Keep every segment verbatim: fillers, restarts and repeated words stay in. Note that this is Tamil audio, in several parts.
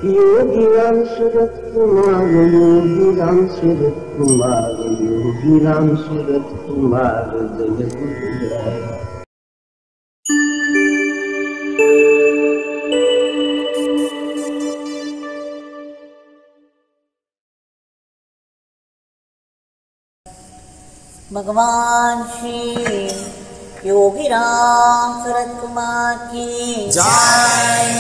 योगी राम सूरत कुमार योगी राम सूरत कुमार योगी राम सूरत कुमार जय गुरुराय। भगवान श्री योगी राम सूरत कुमार की जय।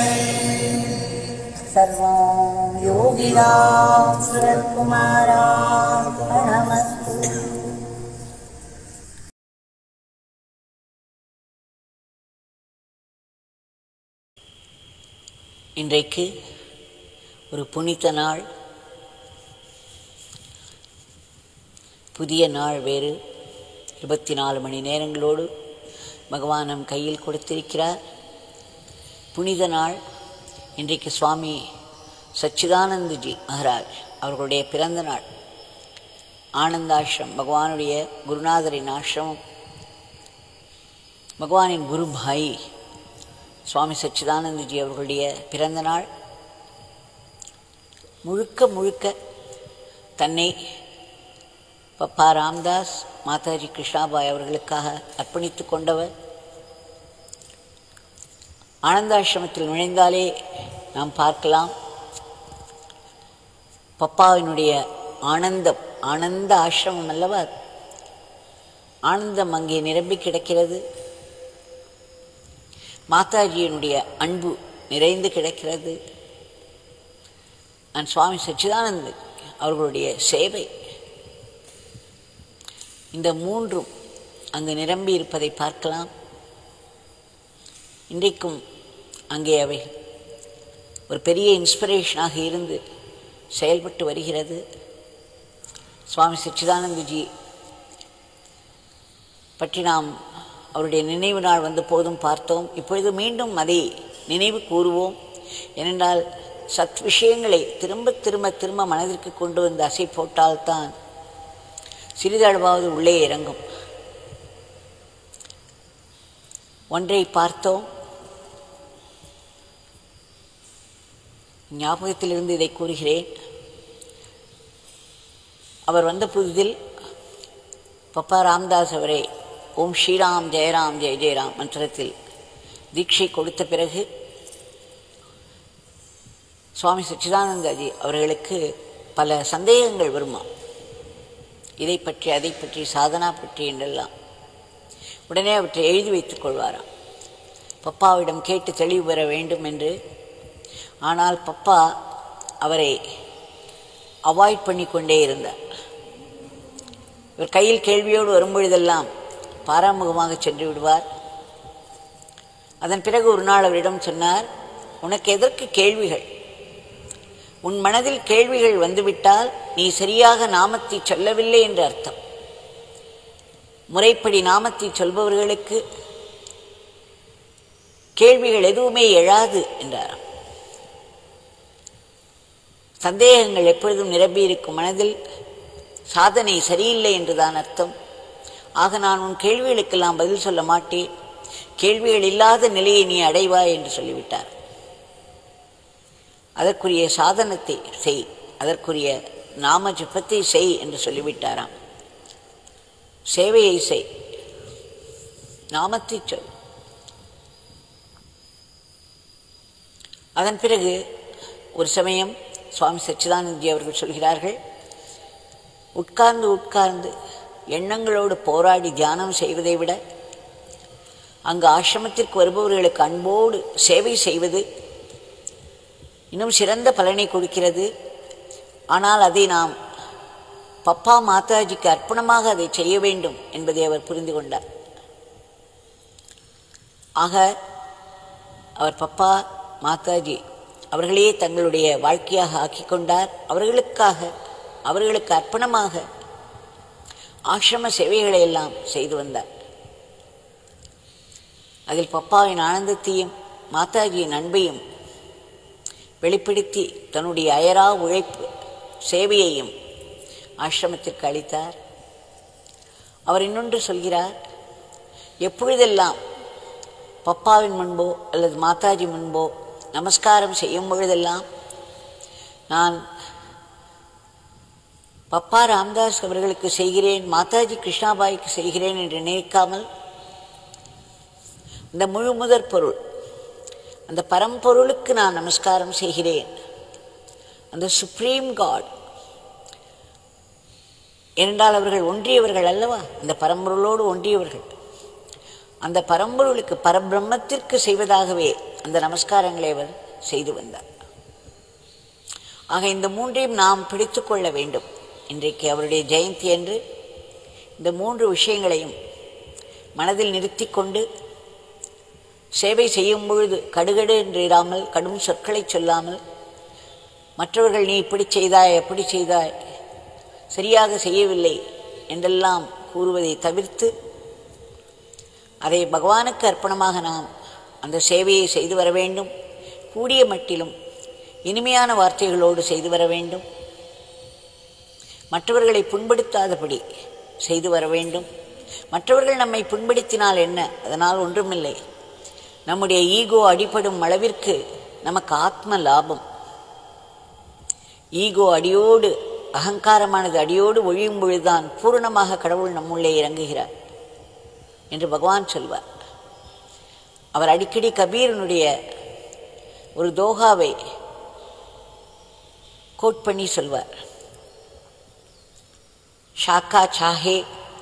सर्वं योगी राम सूरत कुमारार्पणमस्तु। இன்றைக்கு ஒரு புனித நாள். புதிய நாள் வேறு. இருபத்தி நாலு மணி நேரங்களோடு பகவான் நம் கையில் கொடுத்திருக்கிறார். புனித நாள். இன்றைக்கு சுவாமி சச்சிதானந்தஜி மகாராஜ் அவர்களுடைய பிறந்த நாள். ஆனந்தாசிரம் பகவானுடைய குருநாதரின் ஆசிரமம். பகவானின் குரு பாய் சுவாமி சச்சிதானந்தஜி அவர்களுடைய பிறந்த நாள். முழுக்க முழுக்க தன்னை பப்பா ராம்தாஸ் மாதாஜி கிருஷ்ணாபாய் அவர்களுக்காக அர்ப்பணித்து கொண்டவர். ஆனந்தாசிரமத்தில் நுழைந்தாலே நாம் பார்க்கலாம் பப்பாவினுடைய ஆனந்தம். ஆனந்த ஆசிரமம் அல்லவா? ஆனந்தம் அங்கே நிரம்பி கிடக்கிறது. மாதாஜியினுடைய அன்பு நிறைந்து கிடக்கிறது. நான் சுவாமி சச்சிதானந்த அவர்களுடைய சேவை, இந்த மூன்றும் அங்கு நிரம்பி இருப்பதை பார்க்கலாம். இன்றைக்கும் அங்கே அவை ஒரு பெரிய இன்ஸ்பிரேஷனாக இருந்து செயல்பட்டு வருகிறது. சுவாமி சச்சிதானந்தஜி பற்றி நாம் அவருடைய நினைவு நாள் வந்த போதும் பார்த்தோம். இப்பொழுது மீண்டும் அதை நினைவு கூறுவோம். ஏனென்றால் சத் விஷயங்களை திரும்ப திரும்ப திரும்ப மனதிற்கு கொண்டு வந்து அசை போட்டால்தான் சிறிதளவாவது உள்ளே இறங்கும். ஒன்றை பார்த்தோம், ஞாபகத்திலிருந்து இதை கூறுகிறேன். அவர் வந்த புதிதில் பப்பா ராம்தாஸ் அவரை ஓம் ஸ்ரீராம் ஜெயராம் ஜெய ஜெயராம் மந்திரத்தில் தீட்சை கொடுத்த பிறகு சுவாமி சச்சிதானந்தஜி அவர்களுக்கு பல சந்தேகங்கள் வருமா, இதை பற்றி அதை பற்றி சாதனா பற்றி என்றெல்லாம். உடனே அவற்றை எழுதி வைத்துக் கொள்வாராம், பப்பாவிடம் கேட்டு தெளிவு பெற வேண்டும் என்று. ஆனால் பப்பா அவரை அவாய்ட் பண்ணி கொண்டே இருந்தார். இவர் கையில் கேள்வியோடு வரும்பொழுதெல்லாம் பாராமுகமாக சென்று விடுவார். அதன் பிறகு ஒரு நாள் அவரிடம் சொன்னார், உனக்கு எதற்கு கேள்விகள்? உன் மனதில் கேள்விகள் வந்துவிட்டால் நீ சரியாக நாமத்தை சொல்லவில்லை என்று அர்த்தம். முறைப்படி நாமத்தை சொல்பவர்களுக்கு கேள்விகள் எதுவுமே எழாது என்றார். சந்தேகங்கள் எப்பொழுதும் நிரம்பியிருக்கும் மனதில் சாதனை சரியில்லை என்றுதான் அர்த்தம். ஆக நான் உன் கேள்விகளுக்கெல்லாம் பதில் சொல்ல மாட்டேன், கேள்விகள் இல்லாத நிலையை நீ அடைவாய் என்று சொல்லிவிட்டார். அதற்குரிய சாதனத்தை செய், அதற்குரிய நாம ஜபத்தை செய் என்று சொல்லிவிட்டாராம். சேவையை செய், நாமத்தை சொல். அதன் பிறகு ஒரு சமயம் சுவாமி சச்சிதானந்தஜி அவர்கள் சொல்கிறார்கள், உட்கார்ந்து உட்கார்ந்து எண்ணங்களோடு போராடி தியானம் செய்வதை விட அங்கு ஆசிரமத்திற்கு வருபவர்களுக்கு அன்போடு சேவை செய்வது இன்னும் சிறந்த பலனை கொடுக்கிறது. ஆனால் அதை நாம் பப்பா மாதாஜிக்கு அர்ப்பணமாக அதை செய்ய வேண்டும் என்பதை அவர் புரிந்து கொண்டார். ஆக அவர் பப்பா மாதாஜி அவர்களையே தங்களுடைய வாழ்க்கையாக ஆக்கி கொண்டார். அவர்களுக்காக, அவர்களுக்கு அர்ப்பணமாக ஆசிரம சேவைகளை எல்லாம் செய்து வந்தார். அதில் பப்பாவின் ஆனந்தத்தையும் மாதாஜியின் அன்பையும் வெளிப்படுத்தி தன்னுடைய அயரா உழைப்பு சேவையையும் ஆசிரமத்திற்கு அளித்தார். அவர் இன்னொன்று சொல்கிறார், எப்பொழுதெல்லாம் பப்பாவின் முன்போ அல்லது மாதாஜி முன்போ நமஸ்காரம் செய்யும் பொழுதெல்லாம் நான் பப்பா ராம்தாஸ் அவர்களுக்கு செய்கிறேன், மாதாஜி கிருஷ்ணாபாய்க்கு செய்கிறேன் என்று நினைக்காமல் இந்த முழு முதற் பொருள், அந்த பரம்பொருளுக்கு நான் நமஸ்காரம் செய்கிறேன். அந்த சுப்ரீம் காட் என்றால் அவர்கள் ஒன்றியவர்கள் அல்லவா, அந்த பரம்பொருளோடு ஒன்றியவர்கள். அந்த பரம்பொருளுக்கு, பரபிரம்மத்திற்கு செய்வதாகவே அந்த நமஸ்காரங்களை அவர் செய்து வந்தார். ஆக இந்த மூன்றையும் நாம் பிடித்து கொள்ள வேண்டும். இன்றைக்கு அவருடைய ஜெயந்தி என்று இந்த மூன்று விஷயங்களையும் மனதில் நிறுத்தி கொண்டு சேவை செய்யும் பொழுது கடுகடு என்று இராமல், கடும் சொற்களை சொல்லாமல், மற்றவர்கள் நீ இப்படி செய்தாய் எப்படி செய்தாய் சரியாக செய்யவில்லை என்றெல்லாம் கூறுவதை தவிர்த்து அதை பகவானுக்கு அர்ப்பணமாக நாம் அந்த சேவையை செய்து வர வேண்டும். கூடிய மட்டிலும் இனிமையான வார்த்தைகளோடு செய்து வர வேண்டும். மற்றவர்களை புண்படுத்தாதபடி செய்து வர வேண்டும். மற்றவர்கள் நம்மை புண்படுத்தினால் என்ன, அதனால் ஒன்றுமில்லை. நம்முடைய ஈகோ அடிபடும் அளவிற்கு நமக்கு ஆத்ம லாபம். ஈகோ அடியோடு, அகங்காரமானது அடியோடு ஒழியும் பொழுதுதான் பூரணமாக கடவுள் நம்முள்ளே இறங்குகிறார் என்று பகவான் சொல்வார். அவர் அடிக்கடி கபீரனுடைய ஒரு தோகாவை கோட் பண்ணி சொல்வார். ஷாக்கா சாஹே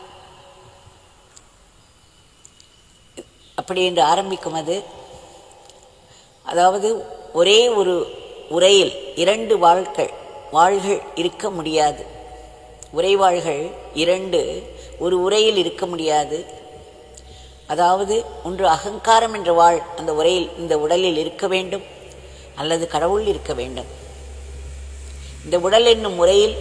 அப்படி என்று ஆரம்பிக்கும். அது அதாவது ஒரே ஒரு உரையில் இரண்டு வாழ்கள் வாள்கள் இருக்க முடியாது. உரைவாள்கள் இரண்டு ஒரு உரையில் இருக்க முடியாது. அதாவது ஒன்று அகங்காரம் என்ற வாழ் அந்த உரையில், இந்த உடலில் இருக்க வேண்டும், அல்லது கடவுள் இருக்க வேண்டும். இந்த உடல் என்னும் முறையில்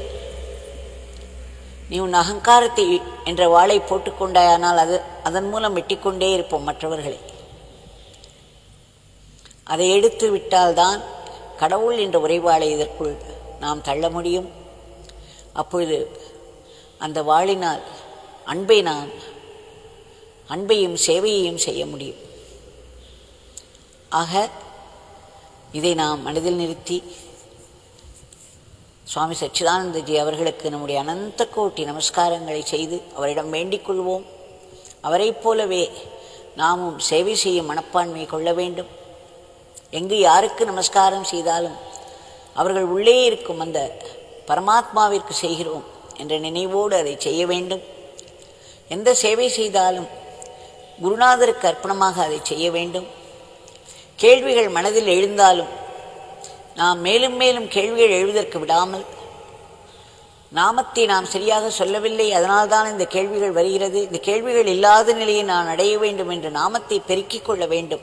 நீ உன் அகங்காரத்தை என்ற வாளை போட்டுக்கொண்டாயானால் அது அதன் மூலம் வெட்டிக்கொண்டே இருப்போம் மற்றவர்களை. அதை எடுத்து விட்டால்தான் கடவுள் என்ற உரைவாளை இதற்குள் நாம் தள்ள முடியும். அப்பொழுது அந்த வாளினால் அன்பை நான் அன்பையும் சேவையையும் செய்ய முடியும். ஆக இதை நாம் மனதில் நிறுத்தி சுவாமி சச்சிதானந்தஜி அவர்களுக்கு நம்முடைய அனந்த கோட்டி நமஸ்காரங்களை செய்து அவரிடம் வேண்டிக் கொள்வோம். அவரை போலவே நாமும் சேவை செய்யும் மனப்பான்மை கொள்ள வேண்டும். எங்கு யாருக்கு நமஸ்காரம் செய்தாலும் அவர்கள் உள்ளே இருக்கும் அந்த பரமாத்மாவிற்கு செய்கிறோம் என்ற நினைவோடு அதை செய்ய வேண்டும். எந்த சேவை செய்தாலும் குருநாதருக்கு அர்ப்பணமாக அதை செய்ய வேண்டும். கேள்விகள் மனதில் எழுந்தாலும் நாம் மேலும் மேலும் கேள்விகள் எழுவதற்கு விடாமல், நாமத்தை நாம் சரியாக சொல்லவில்லை, அதனால்தான் இந்த கேள்விகள் வருகிறது, இந்த கேள்விகள் இல்லாத நிலையை நான் அடைய வேண்டும் என்று நாமத்தை பெருக்கிக் கொள்ள வேண்டும்.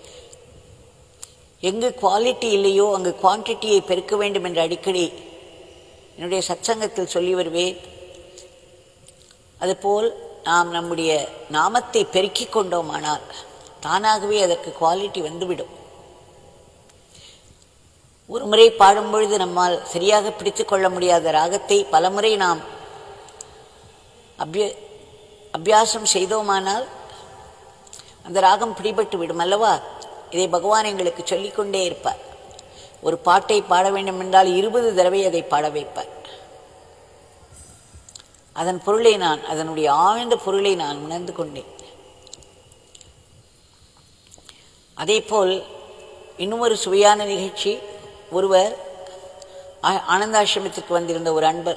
எங்கு குவாலிட்டி இல்லையோ அங்கு குவான்டிட்டியை பெருக்க வேண்டும் என்று அடிக்கடி என்னுடைய சத்சங்கத்தில் சொல்லி வருவேன். அதுபோல் நாம் நம்முடைய நாமத்தை பெருக்கிக் கொண்டோமானால் தானாகவே அதற்கு குவாலிட்டி வந்துவிடும். ஒரு முறை பாடும் பொழுது நம்மால் சரியாக பிடித்து கொள்ள முடியாத ராகத்தை பலமுறை நாம் அபிய அபியாசம் செய்தோமானால் அந்த ராகம் பிடிபட்டு விடும் அல்லவா. இதை பகவான் எங்களுக்கு சொல்லிக்கொண்டே இருப்பார். ஒரு பாட்டை பாட வேண்டும் என்றால் இருபது தடவை அதை பாட வைப்பார். அதன் பொருளை நான் அதனுடைய ஆழ்ந்த பொருளை நான் உணர்ந்து கொண்டேன். அதேபோல் இன்னும் ஒரு சுவையான நிகழ்ச்சி. ஒருவர் ஆனந்தாசிரமத்திற்கு வந்திருந்த ஒரு அன்பர்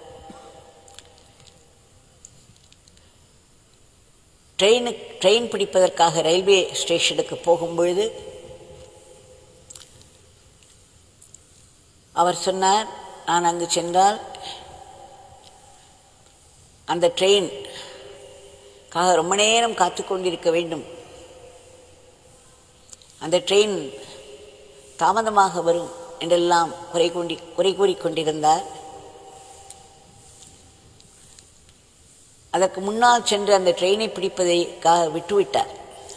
ட்ரெயினு ட்ரெயின் பிடிப்பதற்காக ரயில்வே ஸ்டேஷனுக்கு போகும் பொழுது அவர் சொன்னார், நான் அங்கு சென்றால் அந்த ட்ரெயின்காக ரொம்ப நேரம் காத்து கொண்டிருக்க வேண்டும், அந்த ட்ரெயின் தாமதமாக வரும் என்றெல்லாம் குறை கொண்டி குறை கூறிக்கொண்டிருந்தார். அதற்கு முன்னால் சென்று அந்த ட்ரெயினை பிடிப்பதைக்காக விட்டுவிட்டார்.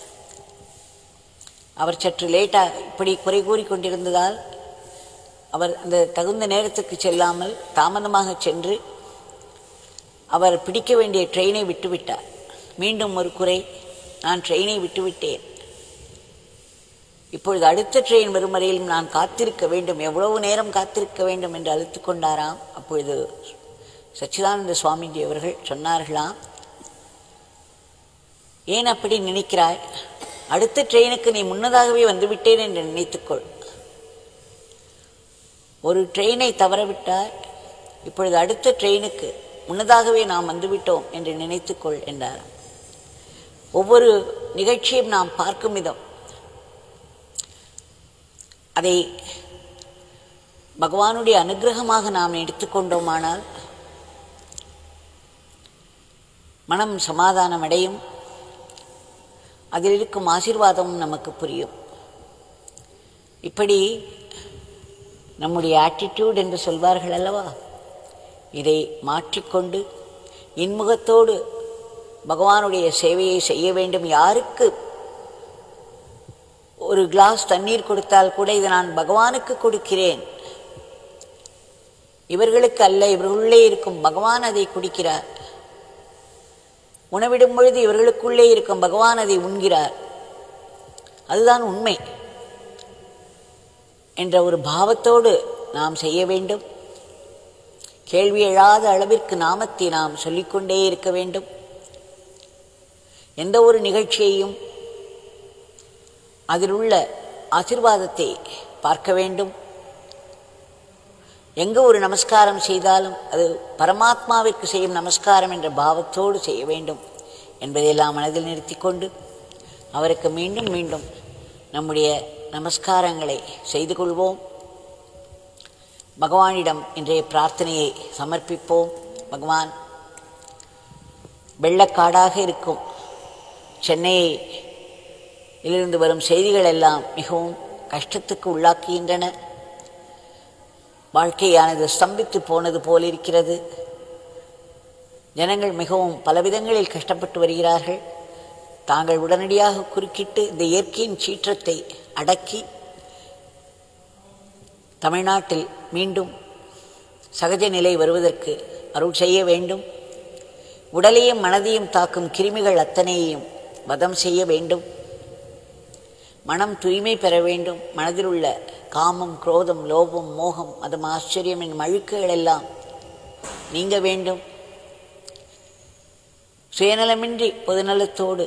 அவர் சற்று லேட்டாக இப்படி குறை கூறிக்கொண்டிருந்ததால் அவர் அந்த தகுந்த நேரத்துக்கு செல்லாமல் தாமதமாக சென்று அவர் பிடிக்க வேண்டிய ட்ரெயினை விட்டுவிட்டார். மீண்டும் ஒரு குறை, நான் ட்ரெயினை விட்டுவிட்டேன். இப்பொழுது அடுத்த ட்ரெயின் வரும் வரையிலும் நான் காத்திருக்க வேண்டும், எவ்வளவு நேரம் காத்திருக்க வேண்டும் என்று அழுத்து கொண்டாராம். அப்பொழுது சச்சிதானந்த சுவாமிஜி அவர்கள் சொன்னார்களாம், ஏன் அப்படி நினைக்கிறாய்? அடுத்த ட்ரெயினுக்கு நீ முன்னதாகவே வந்துவிட்டேன் என்று நினைத்துக்கொள். ஒரு ட்ரெயினை தவறவிட்டால் இப்பொழுது அடுத்த ட்ரெயினுக்கு முன்னதாகவே நாம் வந்துவிட்டோம் என்று நினைத்துக்கொள் என்றார். ஒவ்வொரு நிகழ்ச்சியும் நாம் பார்க்கும் விதம் அதை பகவானுடைய அனுகிரகமாக நாம் எடுத்துக்கொண்டோமானால் மனம் சமாதானம் அடையும், அதில் இருக்கும் ஆசீர்வாதமும் நமக்கு புரியும். இப்படி நம்முடைய ஆட்டிடியூட் என்று சொல்வார்கள் அல்லவா, இதை மாற்றிக்கொண்டு இன்முகத்தோடு பகவானுடைய சேவையை செய்ய வேண்டும். யாருக்கு ஒரு கிளாஸ் தண்ணீர் கொடுத்தால் கூட இதை நான் பகவானுக்கு கொடுக்கிறேன், இவர்களுக்கு அல்ல, இவர்களுள்ளே இருக்கும் பகவான் அதை குடிக்கிறார். உணவிடும் பொழுது இவர்களுக்குள்ளே இருக்கும் பகவான் அதை உண்கிறார், அதுதான் உண்மை என்ற ஒரு பாவத்தோடு நாம் செய்ய வேண்டும். கேள்வி எழாத அளவிற்கு நாமத்தை நாம் சொல்லிக்கொண்டே இருக்க வேண்டும். எந்த ஒரு நிகழ்ச்சியையும் அதில் உள்ள ஆசீர்வாதத்தை பார்க்க வேண்டும். எங்கு ஒரு நமஸ்காரம் செய்தாலும் அது பரமாத்மாவிற்கு செய்யும் நமஸ்காரம் என்ற பாவத்தோடு செய்ய வேண்டும் என்பதையெல்லாம் மனதில் நிறுத்தி கொண்டு அவருக்கு மீண்டும் மீண்டும் நம்முடைய நமஸ்காரங்களை செய்து கொள்வோம். பகவானிடம் இன்றைய பிரார்த்தனையை சமர்ப்பிப்போம். பகவான், வெள்ளக்காடாக இருக்கும் சென்னையை இலிருந்து வரும் செய்திகள் எல்லாம் மிகவும் கஷ்டத்துக்கு உள்ளாக்குகின்றன. வாழ்க்கையானது ஸ்தம்பித்து போனது போல் இருக்கிறது. ஜனங்கள் மிகவும் பலவிதங்களில் கஷ்டப்பட்டு வருகிறார்கள். தாங்கள் உடனடியாக குறுக்கிட்டு இந்த இயற்கையின் சீற்றத்தை அடக்கி தமிழ்நாட்டில் மீண்டும் சகஜ நிலை வருவதற்கு அருள் செய்ய வேண்டும். உடலையும் மனதையும் தாக்கும் கிருமிகள் அத்தனையையும் வதம் செய்ய வேண்டும். மனம் தூய்மை பெற வேண்டும். மனதில் உள்ள காமம், குரோதம், லோபம், மோகம், மதம், ஆச்சரியம் என்னும் அழுக்குகள் எல்லாம் நீங்க வேண்டும். சுயநலமின்றி பொதுநலத்தோடு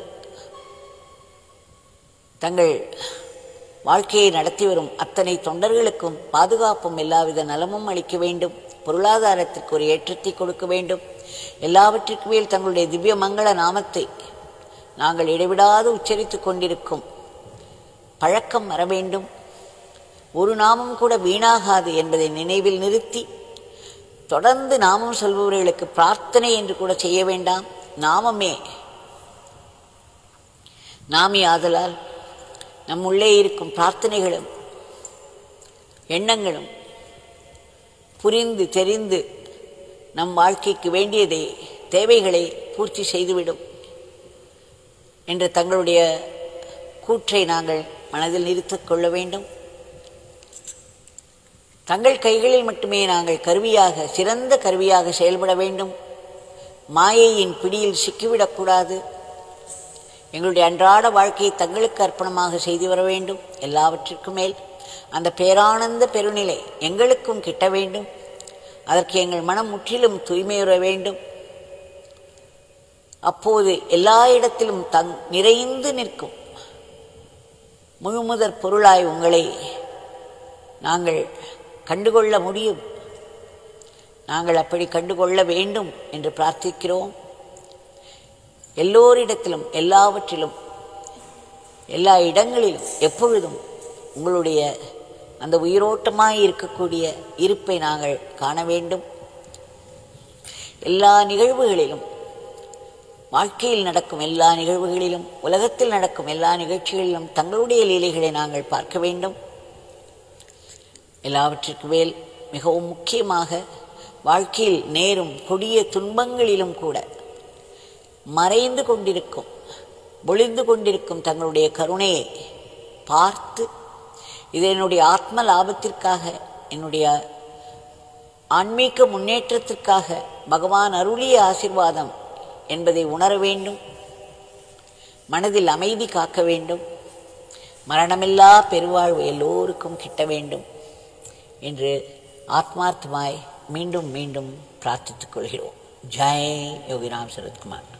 தங்கள் வாழ்க்கையை நடத்தி வரும் அத்தனை தொண்டர்களுக்கும் பாதுகாப்பும் எல்லாவித நலமும் அளிக்க வேண்டும். பொருளாதாரத்திற்கு ஒரு ஏற்றத்தை கொடுக்க வேண்டும். எல்லாவற்றிற்கு மேல் தங்களுடைய திவ்ய மங்கள நாமத்தை நாங்கள் இடைவிடாது உச்சரித்து கொண்டிருக்கும் பழக்கம் வர வேண்டும். ஒரு நாமம் கூட வீணாகாது என்பதை நினைவில் நிறுத்தி தொடர்ந்து நாமம் சொல்பவர்களுக்கு பிரார்த்தனை என்று கூட செய்ய வேண்டாம். நாமமே நாமி ஆதலால் நம்முள்ளே இருக்கும் பிரார்த்தனைகளும் எண்ணங்களும் புரிந்து தெரிந்து நம் வாழ்க்கைக்கு வேண்டியதை தேவைகளை பூர்த்தி செய்துவிடும் என்ற தங்களுடைய கூற்றை நாங்கள் மனதில் நிறுத்திக் கொள்ள வேண்டும். தங்கள் கைகளில் மட்டுமே நாங்கள் கருவியாக, சிறந்த கருவியாக செயல்பட வேண்டும். மாயையின் பிடியில் சிக்கிவிடக்கூடாது. எங்களுடைய அன்றாட வாழ்க்கையை தங்களுக்கு அர்ப்பணமாக செய்து வர வேண்டும். எல்லாவற்றிற்கும் மேல் அந்த பேரானந்த பெருநிலை எங்களுக்கும் கிட்ட வேண்டும். அதற்கு எங்கள் மனம் முற்றிலும் தூய்மையுற வேண்டும். அப்போது எல்லா இடத்திலும் தங் நிறைந்து நிற்கும் முழுமுதற் பொருளாய் உங்களை நாங்கள் கண்டுகொள்ள முடியும். நாங்கள் அப்படி கண்டுகொள்ள வேண்டும் என்று பிரார்த்திக்கிறோம். எல்லோரிடத்திலும், எல்லாவற்றிலும், எல்லா இடங்களிலும், எப்பொழுதும் உங்களுடைய அந்த உயிரோட்டமாய் இருக்கக்கூடிய இருப்பை நாங்கள் காண வேண்டும். எல்லா நிகழ்வுகளிலும், வாழ்க்கையில் நடக்கும் எல்லா நிகழ்வுகளிலும், உலகத்தில் நடக்கும் எல்லா நிகழ்ச்சிகளிலும் தங்களுடைய லீலைகளை நாங்கள் பார்க்க வேண்டும். எல்லாவற்றிற்கு மேல் மிகவும் முக்கியமாக வாழ்க்கையில் நேரும் கொடிய துன்பங்களிலும் கூட மறைந்து கொண்டிருக்கும், ஒளிந்து கொண்டிருக்கும் தங்களுடைய கருணையை பார்த்து, இது என்னுடைய ஆத்ம லாபத்திற்காக, என்னுடைய ஆன்மீக முன்னேற்றத்திற்காக பகவான் அருளிய ஆசீர்வாதம் என்பதை உணர வேண்டும். மனதில் அமைதி காக்க வேண்டும். மரணமில்லா பெருவாழ்வு எல்லோருக்கும் கிட்ட வேண்டும் என்று ஆத்மார்த்தமாய் மீண்டும் மீண்டும் பிரார்த்தித்துக் கொள்கிறோம். ஜெய் யோகிராம் சரத்குமார்.